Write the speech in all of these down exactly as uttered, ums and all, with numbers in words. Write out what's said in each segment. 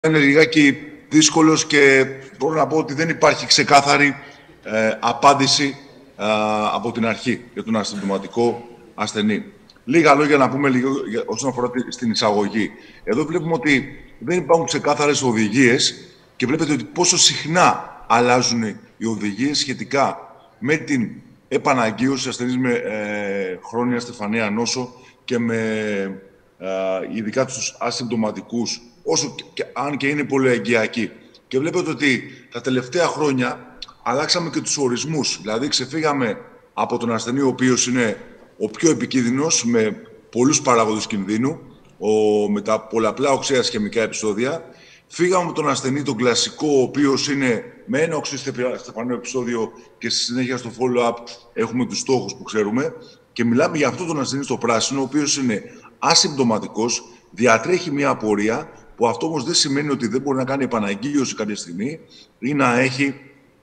Είναι λιγάκι δύσκολος και μπορώ να πω ότι δεν υπάρχει ξεκάθαρη ε, απάντηση ε, από την αρχή για τον ασυμπτωματικό ασθενή. Λίγα λόγια να πούμε λίγο όσον αφορά στην εισαγωγή. Εδώ βλέπουμε ότι δεν υπάρχουν ξεκάθαρες οδηγίες και βλέπετε ότι πόσο συχνά αλλάζουν οι οδηγίες σχετικά με την επαναγκίωση ασθενείς με ε, χρόνια στεφανία νόσο και με ε, ειδικά τους ασυμπτωματικούς, όσο και, αν και είναι πολυεγκαιακοί. Και βλέπετε ότι τα τελευταία χρόνια αλλάξαμε και τους ορισμούς. Δηλαδή ξεφύγαμε από τον ασθενή ο οποίος είναι ο πιο επικίνδυνος με πολλούς παράγοντες κινδύνου, ο, με τα πολλαπλά οξέα ισχαιμικά επεισόδια. Φύγαμε από τον ασθενή τον κλασικό, ο οποίος είναι με ένα οξύ στεφανείο επεισόδιο και στη συνέχεια στο follow-up έχουμε τους στόχους που ξέρουμε. Και μιλάμε για αυτόν τον ασθενή στο πράσινο, ο οποίος είναι ασυμπτωματικός, διατρέχει μια απορία, που αυτό όμως δεν σημαίνει ότι δεν μπορεί να κάνει επαναγκίωση κάποια στιγμή ή να έχει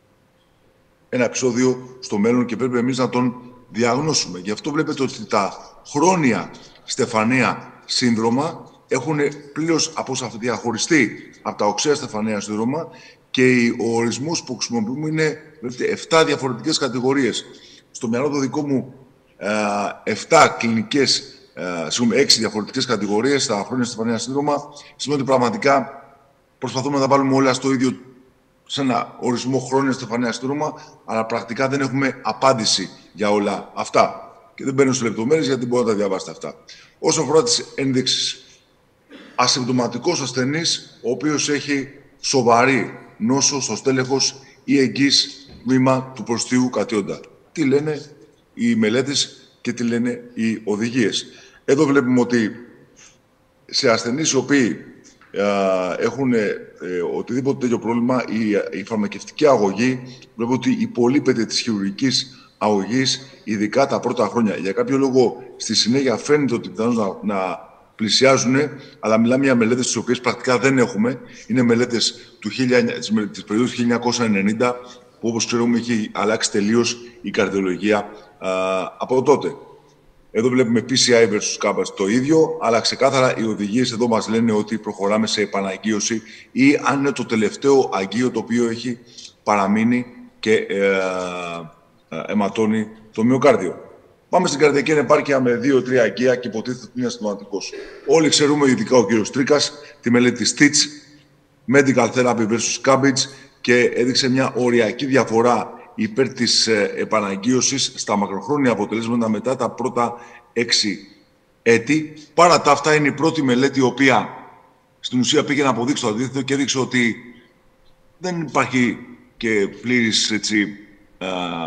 ένα επεισόδιο στο μέλλον και πρέπει εμείς να τον διαγνώσουμε. Γι' αυτό βλέπετε ότι τα χρόνια στεφαναία σύνδρομα έχουν πλήρως διαχωριστεί από τα οξέα στεφαναία σύνδρομα και ο ορισμός που χρησιμοποιούμε είναι επτά διαφορετικές κατηγορίες. Στο μυαλό το δικό μου επτά κλινικές, συγγνώμη, έξι διαφορετικές κατηγορίες στα χρόνια στεφαναία σύνδρομα, σημαίνει ότι πραγματικά προσπαθούμε να τα βάλουμε όλα στο ίδιο, σε ένα ορισμό χρόνια στεφαναία σύνδρομα, αλλά πρακτικά δεν έχουμε απάντηση για όλα αυτά. Και δεν μπαίνω σε λεπτομέρειες γιατί δεν μπορώ να τα διαβάσετε αυτά. Όσον αφορά τις ένδειξεις, ασυμπτωματικός ασθενής, ο οποίος έχει σοβαρή νόσο στο στέλεχος ή εγγύς τμήμα του προστίου κατιόντα. Τι λένε οι μελέτες και τι λένε οι οδηγίες. Εδώ βλέπουμε ότι σε ασθενείς οι οποίοι α, έχουν ε, οτιδήποτε τέτοιο πρόβλημα, η, η φαρμακευτική αγωγή, βλέπω ότι υπολείπεται της χειρουργικής αγωγής, ειδικά τα πρώτα χρόνια. Για κάποιο λόγο, στη συνέχεια φαίνεται ότι πιθανώς να, να πλησιάζουν, αλλά μιλάμε για μελέτες τις οποίες πρακτικά δεν έχουμε. Είναι μελέτες του, της περίοδου χίλια εννιακόσια ενενήντα, που όπως ξέρουμε έχει αλλάξει τελείως η καρδιολογία α, από τότε. Εδώ βλέπουμε πι σι άι versus κάμπας το ίδιο, αλλά ξεκάθαρα οι οδηγίες εδώ μας λένε ότι προχωράμε σε επαναγκίωση ή αν είναι το τελευταίο αγκείο το οποίο έχει παραμείνει και ε, ε, αιματώνει το μυοκάρδιο. Πάμε στην καρδιακή ανεπάρκεια με δύο τρία αγκεία και υποτίθεται ότι είναι ασυμπτωματικός. Όλοι ξέρουμε, ειδικά ο κύριος Τρίκας, τη μελέτη Stitch, Medical Therapy versus Cabbage, και έδειξε μια οριακή διαφορά υπέρ της ε, επαναγκίωσης στα μακροχρόνια αποτελέσματα μετά τα πρώτα έξι έτη. Παρά τα αυτά, είναι η πρώτη μελέτη η οποία στην ουσία πήγε να αποδείξει το αντίθετο και έδειξε ότι δεν υπάρχει και πλήρης έτσι, ε,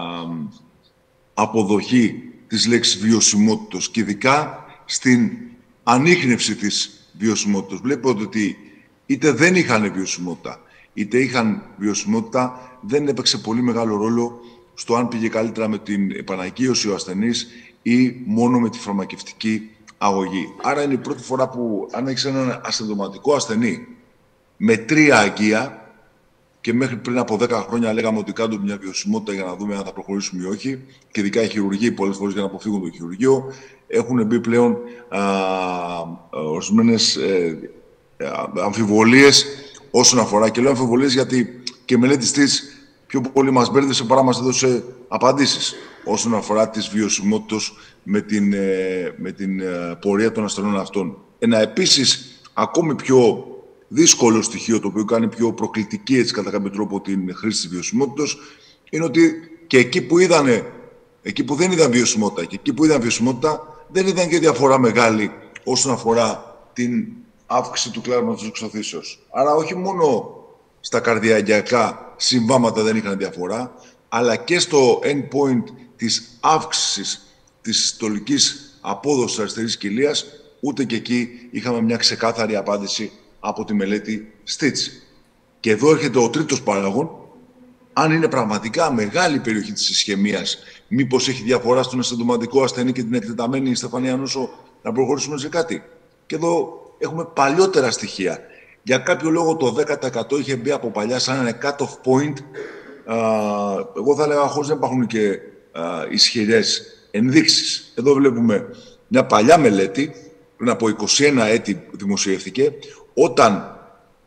αποδοχή της λέξης βιωσιμότητος και ειδικά στην ανίχνευση της βιωσιμότητας. Βλέπετε ότι είτε δεν είχαν βιωσιμότητα, είτε είχαν βιωσιμότητα, δεν έπαιξε πολύ μεγάλο ρόλο στο αν πήγε καλύτερα με την επαναγκίωση ο ασθενής ή μόνο με τη φαρμακευτική αγωγή. Άρα είναι η πρώτη φορά που αν έχεις έναν ασυμπτωματικό ασθενή με τρία αγκεία, και μέχρι πριν από δέκα χρόνια λέγαμε ότι κάνουμε μια βιωσιμότητα για να δούμε αν θα προχωρήσουμε ή όχι, και ειδικά οι χειρουργοί πολλές φορές για να αποφύγουν το χειρουργείο, έχουν μπει πλέον ορισμένες ε, αμφιβολίες όσον αφορά. Και λέω αμφιβολίες γιατί και η μελέτη της πιο πολύ μας μπέρδεσε παρά μας έδωσε απαντήσεις όσον αφορά τις βιωσιμότητες με την, ε, με την ε, πορεία των ασθενών αυτών. Ένα επίσης ακόμη πιο δύσκολο στοιχείο, το οποίο κάνει πιο προκλητική έτσι, κατά κάποιο τρόπο την χρήση της βιωσιμότητας, είναι ότι και εκεί που, είδανε, εκεί που δεν είδαν βιωσιμότητα και εκεί που είδαν βιωσιμότητα δεν είδαν και διαφορά μεγάλη όσον αφορά την αύξηση του κλάσματος εξωθήσεως. Άρα όχι μόνο στα καρδιαγγειακά συμβάματα δεν είχαν διαφορά, αλλά και στο endpoint της αύξησης της συστολικής απόδοσης αριστερής κοιλίας, ούτε και εκεί είχαμε μια ξεκάθαρη απάντηση από τη μελέτη Stitch. Και εδώ έρχεται ο τρίτος παράγων, αν είναι πραγματικά μεγάλη περιοχή της ισχαιμίας, μήπως έχει διαφορά στον ασυμπτωματικό ασθενή και την εκτεταμένη στεφανία νόσο, να προχωρήσουμε σε κάτι. Και εδώ έχουμε παλιότερα στοιχεία. Για κάποιο λόγο το δέκα τοις εκατό είχε μπει από παλιά σαν ένα cut-off point. Α, εγώ θα έλεγα χωρίς να υπάρχουν και α, ισχυρές ενδείξεις. Εδώ βλέπουμε μια παλιά μελέτη, πριν από είκοσι ένα έτη δημοσιεύθηκε, όταν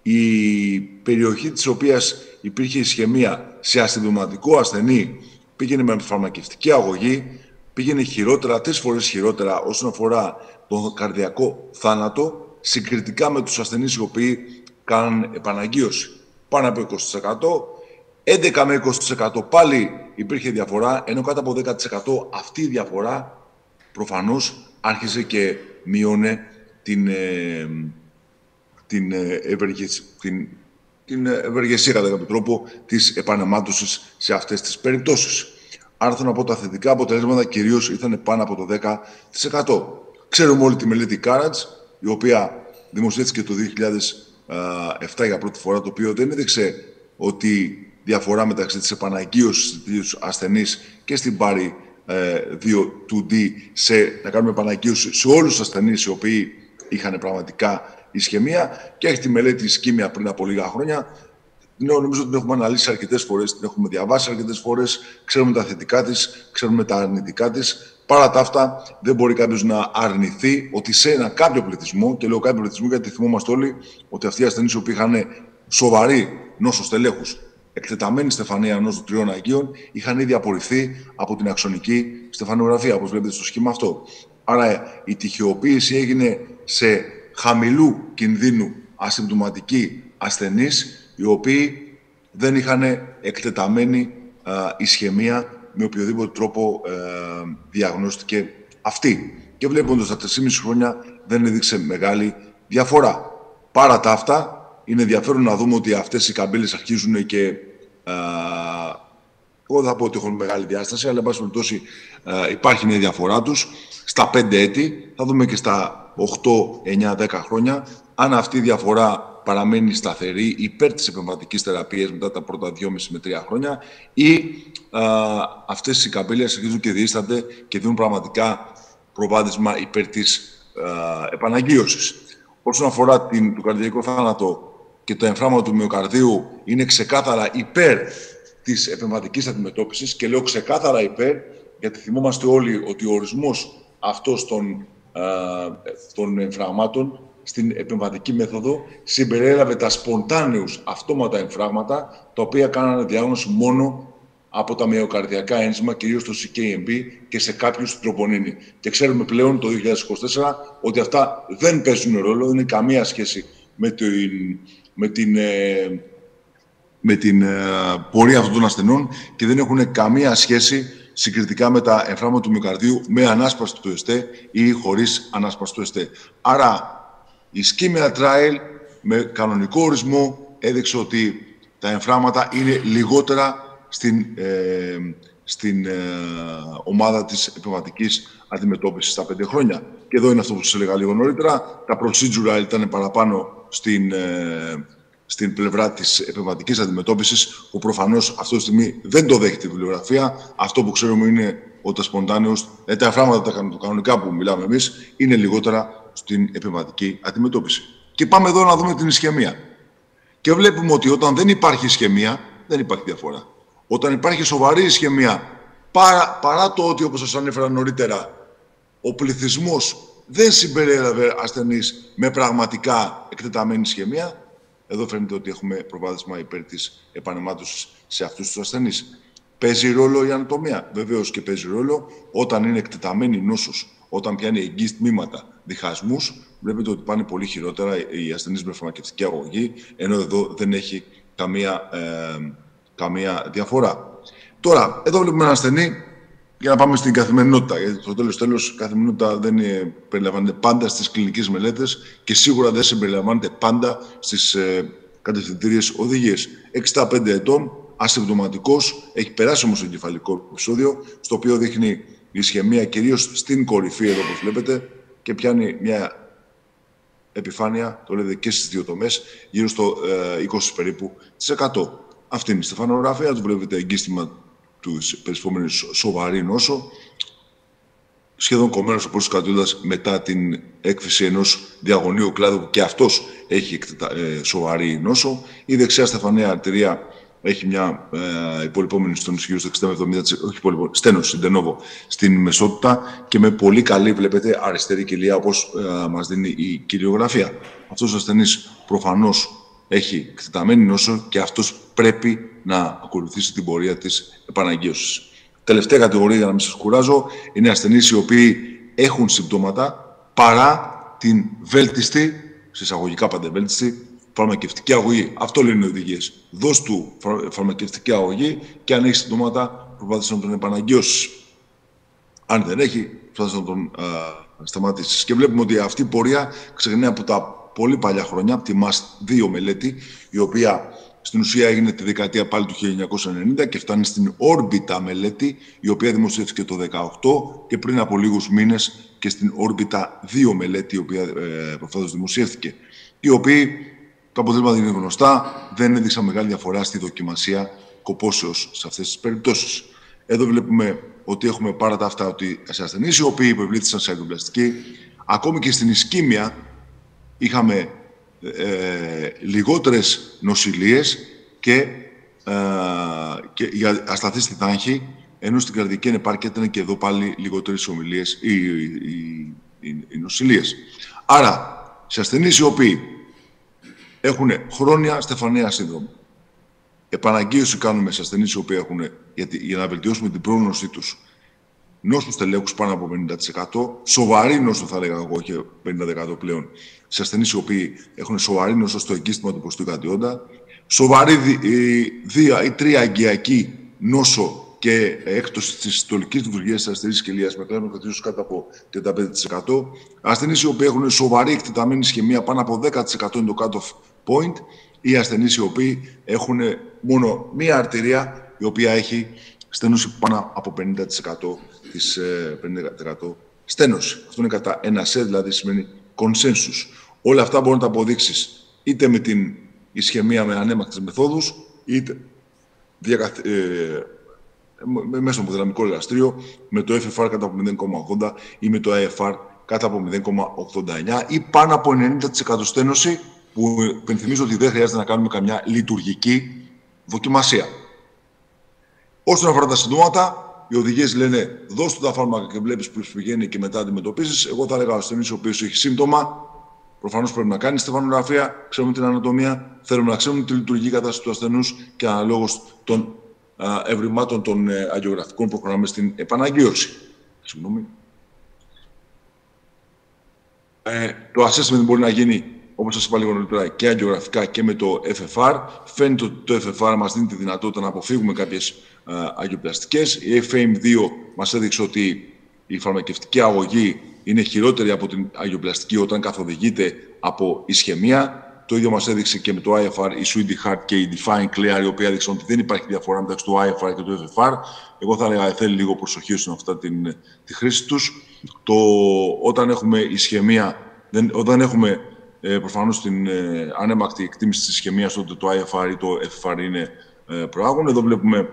η περιοχή της οποίας υπήρχε ισχαιμία σε ασυμπτωματικό ασθενή πήγαινε με φαρμακευτική αγωγή, πήγαινε χειρότερα, τρεις φορές χειρότερα όσον αφορά τον καρδιακό θάνατο, συγκριτικά με τους ασθενείς οι οποίοι κάνουν επαναγγείωση. Πάνω από είκοσι τοις εκατό, έντεκα με είκοσι τοις εκατό πάλι υπήρχε διαφορά, ενώ κάτω από δέκα τοις εκατό αυτή η διαφορά προφανώς άρχισε και μείωνε την, ε, την, ε, ευεργεσία, την, την ευεργεσία κατά κάποιο τρόπο της επανεμάτωσης σε αυτές τις περιπτώσεις. Άρα θέλω να πω τα θετικά αποτελέσματα κυρίως ήταν πάνω από το δέκα τοις εκατό. Ξέρουμε όλη τη μελέτη Carage, η οποία δημοσιεύτηκε το δύο χιλιάδες επτά για πρώτη φορά, το οποίο δεν έδειξε ότι διαφορά μεταξύ της επαναγγείωσης του ασθενείς και στην πάρη δύο ντι σε να κάνουμε επαναγγείωση σε όλους τους ασθενείς οι οποίοι είχαν πραγματικά ισχαιμία, και έχει τη μελέτη Ισκήμια πριν από λίγα χρόνια. Νομίζω ότι την έχουμε αναλύσει αρκετές φορές, την έχουμε διαβάσει αρκετές φορές, ξέρουμε τα θετικά της, ξέρουμε τα αρνητικά της. Παρά τα αυτά, δεν μπορεί κάποιος να αρνηθεί ότι σε ένα κάποιο πληθυσμό, και λέω κάποιο πληθυσμό γιατί θυμόμαστε όλοι ότι αυτοί οι ασθενείς οι οποίοι είχαν σοβαρή νόσο στελέχους, εκτεταμένη στεφανία νόσο τριών αγίων, είχαν ήδη απορριφθεί από την αξονική στεφανογραφία, όπως βλέπετε στο σχήμα αυτό. Άρα η τυχεοποίηση έγινε σε χαμηλού κινδύνου ασυμπτωματικοί ασθενείς, οι οποίοι δεν είχαν εκτεταμένη α, ισχαιμία με οποιοδήποτε τρόπο ε, διαγνώστηκε αυτή. Και βλέποντας τα τρία και μισό χρόνια δεν έδειξε μεγάλη διαφορά. Παρά τα αυτά, είναι ενδιαφέρον να δούμε ότι αυτές οι καμπύλες αρχίζουν και ε, εγώ δεν θα πω ότι έχουν μεγάλη διάσταση, αλλά εν πάση περιπτώσει ε, υπάρχει μια διαφορά τους. Στα πέντε έτη, θα δούμε και στα οκτώ, εννιά, δέκα χρόνια, αν αυτή η διαφορά παραμένει σταθερή υπέρ της επεμβατικής θεραπείας μετά τα πρώτα δυόμιση με τρία χρόνια, ή α, αυτές οι καμπύλες αρχίζουν και διείστανται και δίνουν πραγματικά προβάδισμα υπέρ της α, επαναγγείωσης. Όσον αφορά την, το καρδιακό θάνατο και το εμφράγμα του μυοκαρδίου, είναι ξεκάθαρα υπέρ της επεμβατικής αντιμετώπισης, και λέω ξεκάθαρα υπέρ, γιατί θυμόμαστε όλοι ότι ο ορισμός αυτός των, α, των εμφραγμάτων στην επεμβατική μέθοδο συμπεριέλαβε τα σποντάνεους αυτόματα εμφράγματα, τα οποία κάνανε διάγνωση μόνο από τα μυοκαρδιακά ένζημα, κυρίως το σι κέι εμ μπι και σε κάποιους τροπονίνη. Και ξέρουμε πλέον το δύο χιλιάδες είκοσι τέσσερα ότι αυτά δεν παίζουν ρόλο, δεν είναι καμία σχέση με την, με την, με την πορεία αυτών των ασθενών και δεν έχουν καμία σχέση συγκριτικά με τα εμφράγματα του μυοκαρδίου με ανάσπαση του ΕΣΤΕ ή χωρίς ανάσπαση του ΕΣΤΕ. Άρα, η Ischemia Trial με κανονικό ορισμό έδειξε ότι τα εμφράγματα είναι λιγότερα στην, ε, στην ε, ομάδα της επεμβατικής αντιμετώπισης στα πέντε χρόνια. Και εδώ είναι αυτό που σας έλεγα λίγο νωρίτερα. Τα procedural ήταν παραπάνω στην, ε, στην πλευρά της επεμβατικής αντιμετώπισης, που προφανώς αυτή τη στιγμή δεν το δέχεται η βιβλιογραφία. Αυτό που ξέρουμε είναι ότι τα σποντάνεως, ε, τα εμφράγματα τα κανονικά που μιλάμε εμείς, είναι λιγότερα στην επεμβατική αντιμετώπιση. Και πάμε εδώ να δούμε την ισχαιμία. Και βλέπουμε ότι όταν δεν υπάρχει ισχαιμία, δεν υπάρχει διαφορά. Όταν υπάρχει σοβαρή ισχαιμία, παρά, παρά το ότι, όπως σας ανέφερα νωρίτερα, ο πληθυσμός δεν συμπεριέλαβε ασθενείς με πραγματικά εκτεταμένη ισχαιμία, εδώ φαίνεται ότι έχουμε προβάδισμα υπέρ της επανεμάτωσης σε αυτούς τους ασθενείς. Παίζει ρόλο η ανατομία. Βεβαίως και παίζει ρόλο όταν είναι εκτεταμένη νόσος, όταν πιάνει εγγύς τμήματα, διχασμούς, βλέπετε ότι πάνε πολύ χειρότερα οι ασθενείς με φαρμακευτική αγωγή, ενώ εδώ δεν έχει καμία, ε, καμία διαφορά. Τώρα, εδώ βλέπουμε έναν ασθενή, για να πάμε στην καθημερινότητα. Γιατί στο τέλος τέλος η καθημερινότητα δεν είναι, περιλαμβάνεται πάντα στις κλινικές μελέτες και σίγουρα δεν συμπεριλαμβάνεται πάντα στις ε, κατευθυντήριες οδηγίες. εξήντα πέντε ετών, ασυμπτωματικός, έχει περάσει όμως το εγκεφαλικό επεισόδιο, στο οποίο δείχνει η ισχαιμία κυρίως στην κορυφή, εδώ όπως βλέπετε, και πιάνει μια επιφάνεια, το λέτε και στις δύο τομές, γύρω στο ε, είκοσι περίπου της εκατό. Αυτή είναι η στεφανογραφία, του βλέπετε εγκύστημα του περισπόμενου σοβαρή νόσο, σχεδόν κομμένος ο πρώτος κρατούντας μετά την έκφυση ενός διαγωνίου κλάδου που και αυτός έχει ε, σοβαρή νόσο. Η δεξιά στεφαναία αρτηρία έχει μια ε, υπολοιπόμενη στένωση γύρω στο εξήντα με εβδομήντα τοις εκατό, όχι υπολοιπόμενη, στένωση, συντενόβο, στην μεσότητα και με πολύ καλή, βλέπετε, αριστερή κοιλία, όπως ε, μας δίνει η κυριογραφία. Αυτός ο ασθενής προφανώς έχει εκτεταμένη νόσο και αυτός πρέπει να ακολουθήσει την πορεία της επαναγκαίωσης. Τελευταία κατηγορία, για να μην σας κουράζω, είναι ασθενείς οι οποίοι έχουν συμπτώματα παρά την βέλτιστη, συσσαγωγικά πάντα βέλτιστη, φαρμακευτική αγωγή. Αυτό λένε οι οδηγίες. Δώσ' του φαρμακευτική αγωγή και αν έχει συμπτώματα, προσπάθησε να τον επαναγκαιώσεις. Αν δεν έχει, προσπάθησε να τον α, σταματήσεις. Και βλέπουμε ότι αυτή η πορεία ξεκινάει από τα πολύ παλιά χρόνια, από τη μαστ δύο μελέτη, η οποία στην ουσία έγινε τη δεκαετία πάλι του χίλια εννιακόσια ενενήντα και φτάνει στην Orbita μελέτη, η οποία δημοσιεύτηκε το δύο χιλιάδες δεκαοκτώ και πριν από λίγους μήνες και στην Orbita δύο μελέτη, η οποία ε, προφανώς δημοσιεύτηκε. Οι οποίοι, τα αποτελέσματα είναι γνωστά, δεν έδειξαν μεγάλη διαφορά στη δοκιμασία κοπόσεως σε αυτές τις περιπτώσεις. Εδώ βλέπουμε ότι έχουμε πάρα τα αυτά ότι σε ασθενείς οι οποίοι υπευλήθησαν σε αγγιοπλαστική, ακόμη και στην ισκήμια είχαμε ε, λιγότερες νοσηλίες και, ε, και για ασταθή στη τάχη, ενώ στην καρδική ανεπάρκεια ήταν και εδώ πάλι λιγότερες ομιλίες ή οι, οι, οι, οι νοσηλίες. Άρα, σε ασθενείς οι οποίοι έχουν χρόνια στεφανέα σύνδρομο, επαναγκαίωση κάνουμε σε ασθενείς οι οποίοι έχουν, γιατί, για να βελτιώσουμε την πρόγνωσή τους, νόσους τελέχους πάνω από πενήντα τοις εκατό, σοβαρή νόσο θα έλεγα εγώ και πενήντα τοις εκατό πλέον, σε ασθενείς οι οποίοι έχουν σοβαρή νόσο στο εγκύστημα του προστού εικαντιόντα, σοβαρή δύο ή τρία αγκιακή νόσο και έκπτωση της συστολικής λειτουργίας της αριστερής κοιλίας με κλάσμα κρατήσεως κάτω από τριάντα πέντε τοις εκατό, ασθενείς οι οποίοι έχουν σοβαρή εκτεταμένη ισχυμία πάνω από δέκα τοις εκατό είναι το cut-off point, ή ασθενείς οι οποίοι έχουν μόνο μία αρτηρία η οποία έχει στένωση πάνω από πενήντα τοις εκατό της πενήντα τοις εκατό στένωση. Αυτό είναι κατά ένα σε, δηλαδή σημαίνει consensus. Όλα αυτά μπορεί να τα αποδείξεις είτε με την ισχυμία με ανέμακτες μεθόδους, είτε διακαθ... ε, μέσα στο υποδυναμικό εργαστήριο, με το εφ εφ αρ κάτω από μηδέν κόμμα ογδόντα ή με το άι εφ αρ κάτω από μηδέν κόμμα ογδόντα εννιά ή πάνω από ενενήντα τοις εκατό στένωση, που υπενθυμίζω ότι δεν χρειάζεται να κάνουμε καμιά λειτουργική δοκιμασία. Όσον αφορά τα συντόματα, οι οδηγίες λένε δώσ' του τα φάρμακα και βλέπεις πώς πηγαίνει και μετά αντιμετωπίζεις. Εγώ θα έλεγα ο ασθενής ο οποίος έχει σύμπτωμα, προφανώς πρέπει να κάνει στεφανογραφία, ξέρουμε την ανατομία, θέλουμε να ξέρουμε τη λειτουργική κατάσταση του ασθενούς και αναλόγως των α, ευρημάτων των ε, αγιογραφικών που προχωράμε στην επαναγκαίωση. Συγγνώμη. Ε, το assessment μπορεί να γίνει, όπως σας είπα λίγο νωρίτερα, και αγιογραφικά και με το εφ εφ αρ. Φαίνεται ότι το εφ εφ αρ μας δίνει τη δυνατότητα να αποφύγουμε κάποιες αγιοπλαστικές. Η εφ έι εμ δύο μας έδειξε ότι η φαρμακευτική αγωγή είναι χειρότερη από την αγιοπλαστική όταν καθοδηγείται από ισχυμία. Το ίδιο μας έδειξε και με το άι εφ αρ, η Swedish Heart και η Define Clear, η οποία έδειξαν ότι δεν υπάρχει διαφορά μεταξύ του άι εφ αρ και του εφ εφ αρ. Εγώ θα έλεγα θέλει λίγο προσοχή όσον αφορά την τη χρήση τους. Το, όταν έχουμε ισχυμία, δεν, όταν έχουμε ε, προφανώς την ε, ανέμακτη εκτίμηση της ισχυμίας, τότε το άι εφ αρ ή το εφ εφ αρ είναι ε, προάγον. Εδώ βλέπουμε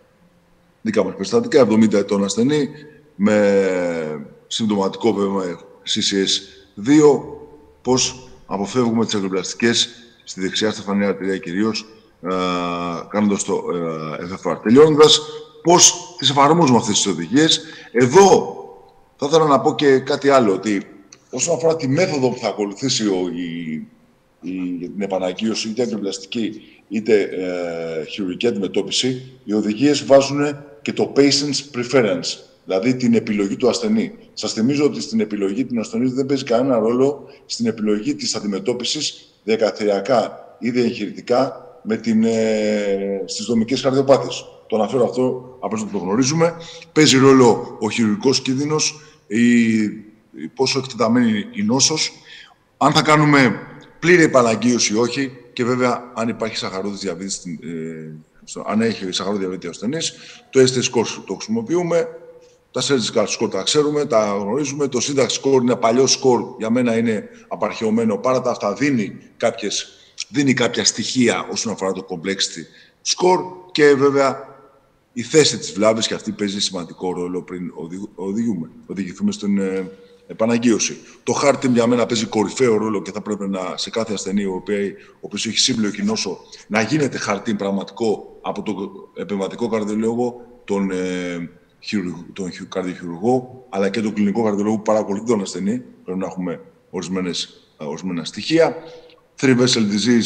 δικά μας περιστατικά, εβδομήντα ετών ασθενή, με συμπτωματικό βέβαια σι σι ες δύο, πώς αποφεύγουμε τις αγιοπλαστικές στη δεξιά στεφανή αρτηρία κυρίως, ε, κάνοντας το ε, εφ εφ αρ. Τελειώνοντας, πώς τις εφαρμόζουμε αυτές τις οδηγίες. Εδώ θα ήθελα να πω και κάτι άλλο, ότι όσον αφορά τη μέθοδο που θα ακολουθήσει ο, η, η, για την επαναγκαίωση, είτε αγιοπλαστική είτε ε, χειρουργική αντιμετώπιση, οι οδηγίες βάζουν και το patient's preference, δηλαδή την επιλογή του ασθενή. Σας θυμίζω ότι στην επιλογή του ασθενή δεν παίζει κανένα ρόλο στην επιλογή της αντιμετώπισης διακαθηριακά ή διαγχειρητικά με την, ε, στις δομικές καρδιοπάθειες. Το αναφέρω αυτό, απλώς να το γνωρίζουμε. Παίζει ρόλο ο χειρουργικός κίνδυνος, η, η πόσο εκτεταμένη η νόσος, αν θα κάνουμε πλήρη επαναγκαίωση ή όχι, και βέβαια αν υπάρχει σαχαρόδης διαβήτης, ε, αν έχει σαχαρόδη διαβήτη ο ασθενής, το έι ες τι score το χρησιμοποιούμε, τα surgical score τα ξέρουμε, τα γνωρίζουμε, το syntax score είναι παλιό score, για μένα είναι απαρχαιωμένο, παρά τα αυτά δίνει, κάποιες, δίνει κάποια στοιχεία όσον αφορά το complexity score και βέβαια η θέση της βλάβης και αυτή παίζει σημαντικό ρόλο πριν οδηγούμε, οδηγηθούμε στην ε, επαναγκαίωση. Το heart team για μένα παίζει κορυφαίο ρόλο και θα πρέπει να, σε κάθε ασθενή ο οποίος έχει σύμπλοκη νόσο να γίνεται heart team πραγματικό από τον επεμβατικό καρδιολόγο, τον, ε, χειρουργ, τον καρδιοχειρουργό, αλλά και τον κλινικό καρδιολόγο που παρακολουθεί τον ασθενή. Πρέπει να έχουμε ορισμένες, ορισμένα στοιχεία. Three vessel disease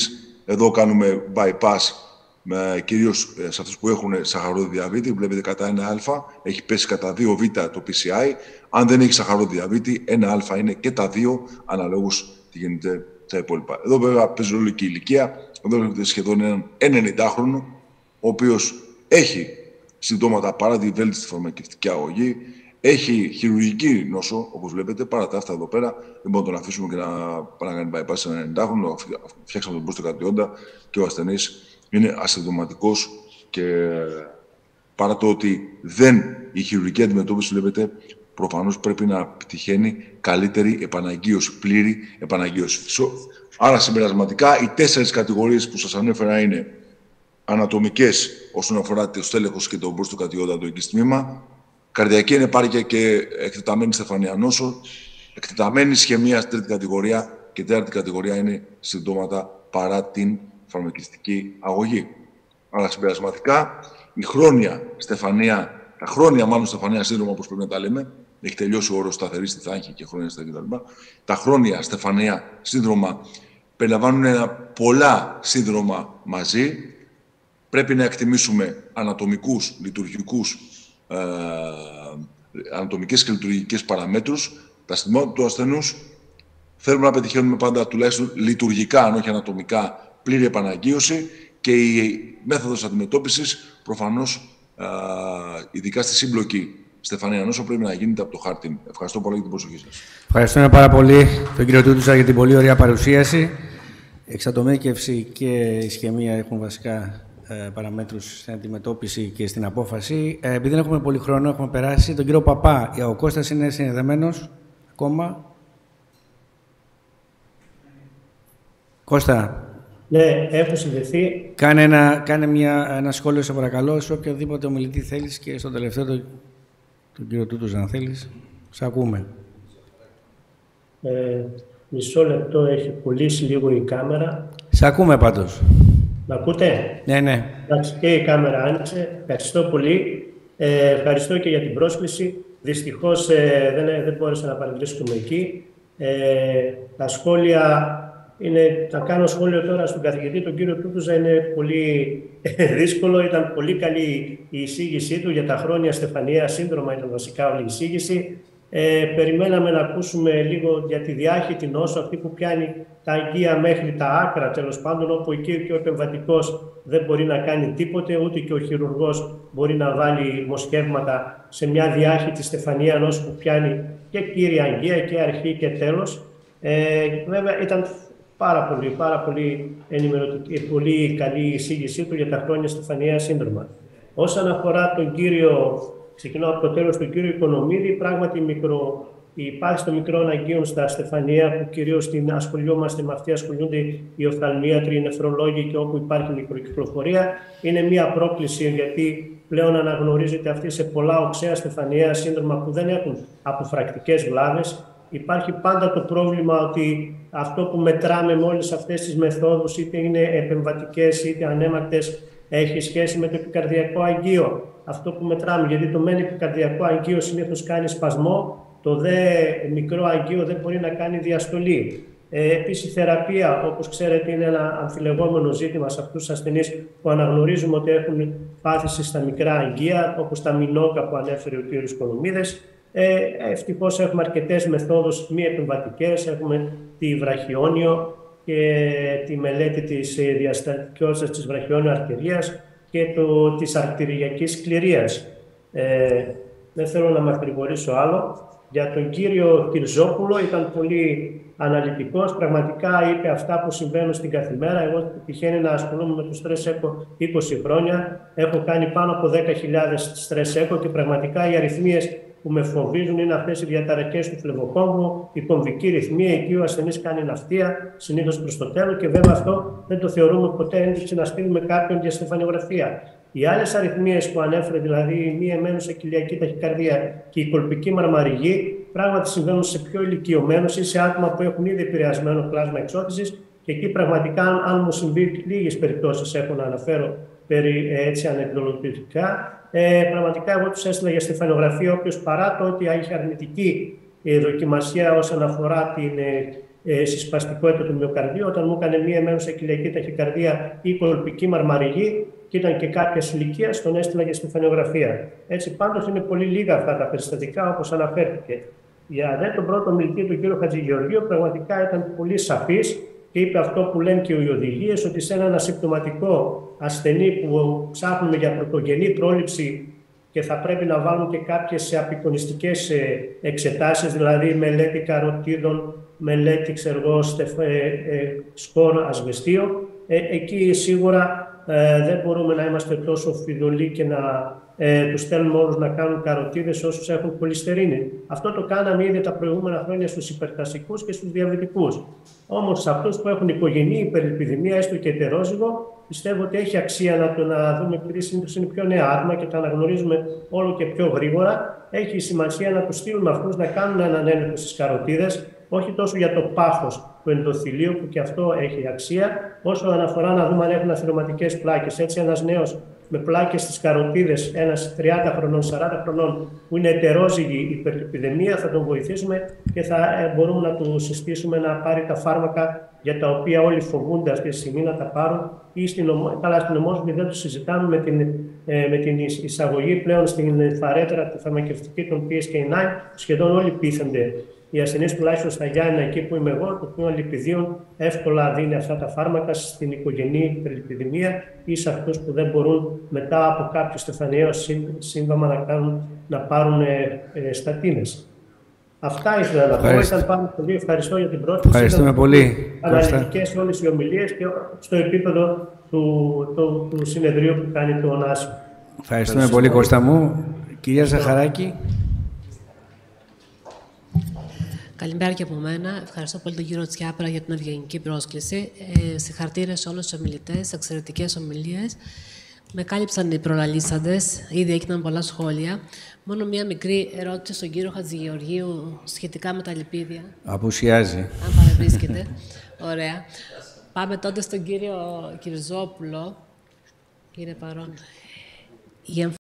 Εδώ κάνουμε bypass, κυρίως σε αυτούς που έχουν σαχαροδιαβήτη. Βλέπετε κατά ένα α, έχει πέσει κατά δύο β το πι σι άι. Αν δεν έχει σαχαροδιαβήτη, ένα α είναι και τα δύο, αναλόγως τι γίνεται τα υπόλοιπα. Εδώ βέβαια παίζει ρόλο και η ηλικία. Εδώ βλέπετε σχεδόν έναν ενενηντάχρονο, ο οποίος έχει συμπτώματα παρά τη βέλτιστη φαρμακευτική αγωγή. Έχει χειρουργική νόσο, όπως βλέπετε, παρά τα αυτά εδώ πέρα. Δεν μπορούμε να τον αφήσουμε και να κάνει bypass σε έναν ενενηντάχρονο. Φτιάξαμε τον μπροστοκατιόντα και ο ασθενής είναι ασυμπτωματικός και παρά το ότι δεν η χειρουργική αντιμετώπιση, βλέπετε, προφανώς πρέπει να πετυχαίνει καλύτερη επαναγγείωση, πλήρη επαναγγείωση. Άρα, συμπερασματικά, οι τέσσερις κατηγορίες που σας ανέφερα είναι ανατομικές όσον αφορά το στέλεχος και τον μπροστοκατιόντα, το εγκυστημήμα, καρδιακή ανεπάρκεια και εκτεταμένη στεφανία νόσο, εκτεταμένη ισχαιμία στην τρίτη κατηγορία και τέταρτη κατηγορία είναι συμπτώματα παρά την φαρμακευτική αγωγή. Αλλά συμπερασματικά, η χρόνια στεφανία, τα χρόνια μάλλον στεφανία σύνδρομα, όπως πρέπει να τα λέμε, έχει τελειώσει ο όρος σταθερή στη θάχη και χρόνια στα κτλ. Τα χρόνια στεφανία σύνδρομα περιλαμβάνουν ένα, πολλά σύνδρομα μαζί. Πρέπει να εκτιμήσουμε ανατομικούς, λειτουργικούς, ε, ανατομικές και λειτουργικές παραμέτρους. Τα συμπτώματα του ασθενούς θέλουμε να πετυχαίνουμε πάντα τουλάχιστον λειτουργικά, αν όχι ανατομικά, πλήρη επαναγγείωση και η μέθοδος αντιμετώπισης προφανώς, ε, ειδικά στη σύμπλοκη στεφανία νόσο, πρέπει να γίνεται από το χάρτη. Ευχαριστώ πολύ για την προσοχή σας. Ευχαριστούμε πάρα πολύ τον κύριο Τούτουσα για την πολύ ωραία παρουσίαση. Εξατομίκευση και ισχαιμία έχουν βασικά ε, παραμέτρους στην αντιμετώπιση και στην απόφαση. Ε, επειδή δεν έχουμε πολύ χρόνο, έχουμε περάσει. Τον κύριο Παπά, ο Κώστας είναι συνδεδεμένος ακόμα. Κώστα. Ναι, έχω συνδεθεί. Κάνε, ένα, κάνε μια, ένα σχόλιο, σε παρακαλώ, σε οποιοδήποτε ομιλητή θέλεις και στο τελευταίο τον, τον κύριο Τούτουσα, αν θέλεις. Σε ακούμε. Ε, μισό λεπτό, έχει πουλήσει λίγο η κάμερα. Σε ακούμε πάντως. Μ' ακούτε? Ναι, ναι. Εντάξει, και η κάμερα άνοιξε. Ευχαριστώ πολύ. Ε, ευχαριστώ και για την πρόσκληση. Δυστυχώς ε, δεν, δεν μπόρεσα να παρευρίσκομαι εκεί. Ε, τα σχόλια είναι, θα κάνω σχόλιο τώρα στον καθηγητή, τον κύριο Τούτουσα, είναι πολύ δύσκολο. Ήταν πολύ καλή η εισήγησή του για τα χρόνια στεφανία σύνδρομα, ήταν βασικά όλη η εισήγηση. Ε, περιμέναμε να ακούσουμε λίγο για τη διάχυτη νόσο, αυτή που πιάνει τα αγκία μέχρι τα άκρα, τέλος πάντων, όπου εκεί και ο επεμβατικός δεν μπορεί να κάνει τίποτε, ούτε και ο χειρουργός μπορεί να βάλει μοσχεύματα σε μια διάχυτη στεφανία νόσο που πιάνει και κύρια αγκία και αρχή και τέλος. Ε, βέβαια ήταν πάρα πολύ, πάρα πολύ ενημερωτική, πολύ καλή η εισήγησή του για τα χρόνια στεφανία σύνδρομα. Όσον αφορά τον κύριο, ξεκινώ από το τέλος του κύριου Οικονομίδη, πράγματι μικρο, η πάση των μικρών αγκίων στα στεφανία, που κυρίως την ασχολιόμαστε με αυτή, ασχολούνται οι οφθαλμίατροι, οι νεφρολόγοι και όπου υπάρχει μικροκυκλοφορία, είναι μια πρόκληση, γιατί πλέον αναγνωρίζεται αυτή σε πολλά οξέα στεφανία σύνδρομα που δεν έχουν αποφρακτικές βλάβες. Υπάρχει πάντα το πρόβλημα ότι αυτό που μετράμε με όλες αυτές τις μεθόδους, είτε είναι επεμβατικές είτε ανέμακτες, έχει σχέση με το επικαρδιακό αγκείο. Αυτό που μετράμε, γιατί το μεν επικαρδιακό αγκείο συνήθως κάνει σπασμό, το δε μικρό αγκείο δεν μπορεί να κάνει διαστολή. Ε, Επίσης, η θεραπεία, όπως ξέρετε, είναι ένα αμφιλεγόμενο ζήτημα σε αυτούς τους ασθενείς που αναγνωρίζουμε ότι έχουν πάθηση στα μικρά αγκεία, όπως τα μινόκα που ανέφερε ο κ. Οικονομίδης. Ε, ευτυχώς έχουμε αρκετές μεθόδους μη επεμβατικές, έχουμε τη βραχιόνιο και τη μελέτη της διαστατικότητας της βραχιόνιο αρτερίας και το, της αρτηριακής σκληρίας. Ε, δεν θέλω να μακρηγορήσω άλλο. Για τον κύριο Κυρζόπουλο ήταν πολύ αναλυτικός, πραγματικά είπε αυτά που συμβαίνουν στην καθημερινά. Εγώ τυχαίνει να ασχολούμαι με το Stress Echo είκοσι χρόνια, έχω κάνει πάνω από δέκα χιλιάδες Stress Echo και πραγματικά οι αριθμίες που με φοβίζουν είναι αυτές οι διαταραχές του φλεβοκόμβου, η κομβική ρυθμία, εκεί ο ασθενής κάνει ναυτία, συνήθως προς το τέλος, και βέβαια αυτό δεν το θεωρούμε ποτέ ένδειξη να στείλουμε κάποιον για στεφανιογραφία. Οι άλλες αριθμίες που ανέφερε, δηλαδή η μη εμένουσα κοιλιακή ταχυκαρδία και η κολπική μαρμαριγή, πράγματι συμβαίνουν σε πιο ηλικιωμένους ή σε άτομα που έχουν ήδη επηρεασμένο πλάσμα εξώτησης, και εκεί πραγματικά, αν μου συμβεί, λίγες περιπτώσεις έχω να αναφέρω περί έτσι ανεκδοτικά. Ε, πραγματικά, εγώ τους έστειλα για στεφανιογραφία, όποιος παρά το ότι είχε αρνητική ε, δοκιμασία όσον αφορά την, ε, ε, συσπαστικότητα του μυοκαρδίου, όταν μου έκανε μία μένουσα κοιλιακή ταχυκαρδία ή κολπική μαρμαριγή και ήταν και κάποια ηλικία, τον έστειλα για στεφανιογραφία. Έτσι, πάντως είναι πολύ λίγα αυτά τα περιστατικά, όπως αναφέρθηκε. Για δε τον πρώτο μιλητή του κ. Χατζηγεωργίου, πραγματικά ήταν πολύ σαφής και είπε αυτό που λένε και οι οδηγίες, ότι σε έναν ασυμπτωματικό ασθενή που ψάχνουμε για πρωτογενή πρόληψη και θα πρέπει να βάλουν και κάποιες απεικονιστικές εξετάσεις, δηλαδή μελέτη καροτίδων, μελέτη ξέρω, σκορ ασβεστίο, ε, εκεί σίγουρα ε, δεν μπορούμε να είμαστε τόσο φιδωλοί και να ε, τους στέλνουμε όλους να κάνουν καροτίδες όσους έχουν χολυστερίνη. Αυτό το κάναμε ήδη τα προηγούμενα χρόνια στους υπερτασικούς και στους διαβητικούς. Όμως σε αυτούς που έχουν οικογενή υπερλιπιδημία, έστω και ετερόζυγο, πιστεύω ότι έχει αξία να το να δούμε, επειδή συνήθως είναι πιο νέα άτομα και τα αναγνωρίζουμε όλο και πιο γρήγορα. Έχει σημασία να τους στείλουμε αυτούς να κάνουν έναν έλεγχο στις καροτίδες, όχι τόσο για το πάχος του ενδοθυλίου, που και αυτό έχει αξία, όσο αναφορά να δούμε αν έχουν αθυρωματικές πλάκες. Έτσι, ένας νέος με πλάκες στις καροτίδες, ένας τριάντα χρονών, σαράντα χρονών, που είναι ετερόζυγη υπερλιπιδεμία, θα τον βοηθήσουμε και θα μπορούμε να του συστήσουμε να πάρει τα φάρμακα για τα οποία όλοι φοβούνται αυτή τη στιγμή να τα πάρουν. Ή στην, καλά, στην Ομόσπονδη δεν το συζητάμε με την, ε, με την εισαγωγή πλέον στην φαρέτρα τη φαρμακευτική των πι ες κέι εννιά. Σχεδόν όλοι πείθονται. Οι ασθενείς, τουλάχιστον στα Γιάννενα, εκεί που είμαι εγώ, το τμήμα λιπιδίων εύκολα δίνει αυτά τα φάρμακα στην οικογενή υπερλιπιδημία ή σε αυτούς που δεν μπορούν μετά από κάποιο στεφανιαίο σύμβαμα να, κάνουν, να πάρουν ε, ε, στατίνες. Αυτά ήθελα να πω. Ήταν πάρα πολύ. Ευχαριστώ για την πρόσκληση. Ευχαριστούμε πολύ. Αναλυτικές όλες οι ομιλίες και στο επίπεδο του, του, του συνεδρίου που κάνει το ΟΝΑΣΙ. Ευχαριστούμε πολύ, Κώστα μου. Κυρία Ζαχαράκη. Καλημέρα και από μένα. Ευχαριστώ πολύ τον κύριο Τσιάπρα για την ευγενική πρόσκληση. Ε, συγχαρητήρια σε όλους τους ομιλητές, εξαιρετικές ομιλίες. Με κάλυψαν οι προλαλήσαντες, ήδη έγιναν πολλά σχόλια. Μόνο μία μικρή ερώτηση στον κύριο Χατζηγεωργίου σχετικά με τα λιπίδια. Απουσιάζει. Αν παραβρίσκεται. Ωραία. Πάμε τότε στον κύριο Κυριζόπουλο. Κύριε παρόν.